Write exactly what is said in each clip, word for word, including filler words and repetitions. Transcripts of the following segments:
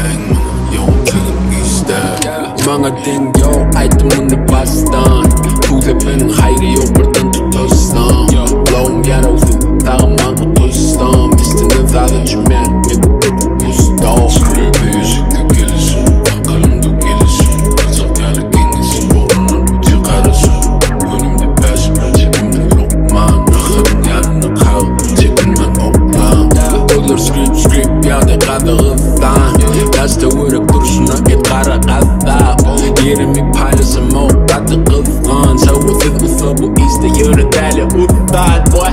Mga tingyo ay tumunod pastan Kuzepin hayri yok buradan tutasam Blowum yara uzun dağıma kutusam İstinin zaten cümen Yıkıp ustam Büyücükte gelişim Kalımda gelişim Kazak yarı genişim Borunun ucu karışım Önümde peşim Cebimde lokman Nakırın yanına kal Cebimden oklan Olur script script Yağda kadağızdan Yaşta uğrak duruşuna et kara kazda Yerimi paylaşım o Batı kızgan Savusuz bu sabu işte yürü deli Ustad boy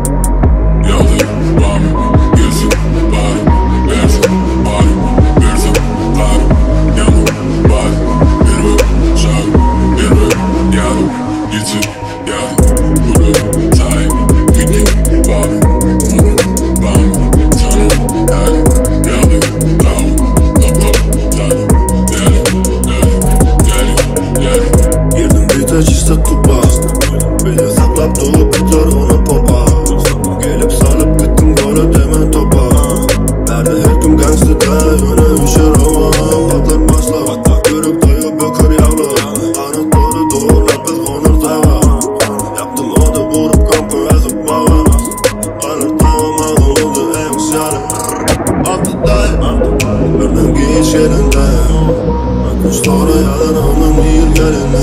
Yazık var Gözüm var Versin var Versin var Yanım var Verme şak Verme yanım Geçin yanım Bugün say Bitti var Bunun var Canım her Yanım Rav Laptop Canım Deli Deli Deli Deli Girdim bir taş işte kupa Beni saklap dolu biter ona popa Gelip salıp gittim gole demen topa Nerede her gün gangsta yöne üşer hava Patlar başla Görük dayı bökür yağlı Anı doğru doğru nefes konur tağa Yaptım adı vurup kampı ezip bağa Anır tamam ağın oldu en güzeli Altı dayı Birden giyiş yerinde Kuşlara yalan onun değil gelini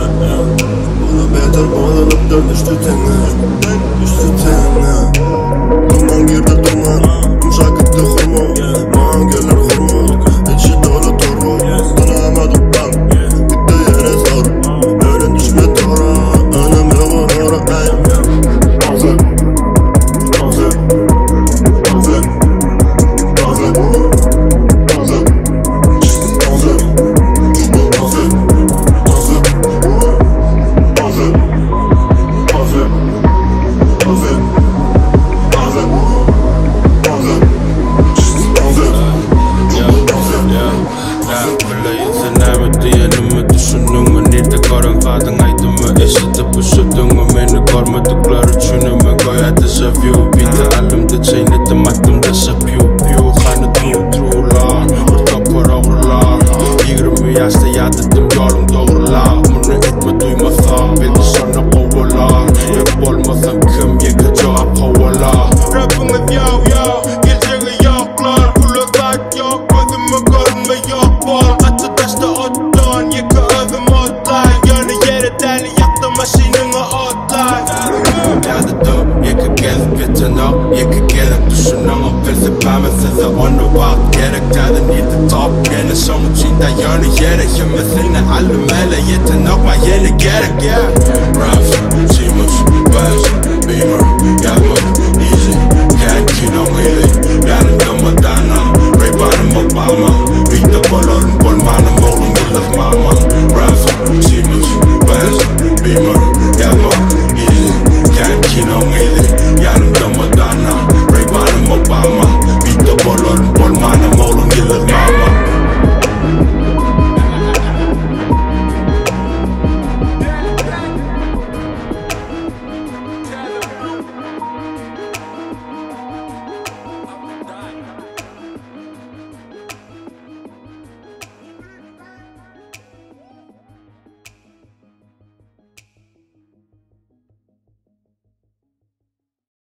Bunu beter bağlanıp dön düştü tene Düştü tene Duman girdi duman Yumuşak gitti hurma Mağan gelir hurma İçi dolu torba Tanıyamadım ben Gitti yere zor Öyle düşme tora Önüm yok ora Hazır Hazır Hazır Hazır Hazır Hazır Görmedik üçünümü koyadı seviyor Bir de elimde çeynedim aklımda sepiyor Piyor kanıtım trular Orta para uğurlar Yirmi yaşta yadıdım yolum doğrular Bunu etme duymasa Belki sana kovalar Rap olmasam kim yıkacak havalar Rapimiz yav yav Geleceği yoklar Kulak yok Gözümü görme yok var Atı taşta ottan Yıkı özüm otlar Yönü yere deli Yaktım maşinini otlar Yadıdım Yıkı gezip yetenek Yıkı gelip düşünemem Bilsip hemen size onu bak Gerek tadı neydi top Yeni sonucunda yönü yere Yemesini alümele Yetenek var yeni gerek Raps, Siemens, Bass, Beamer Yazmak easy Gel kino mili Yanımda Madonna Ray-Ban Obama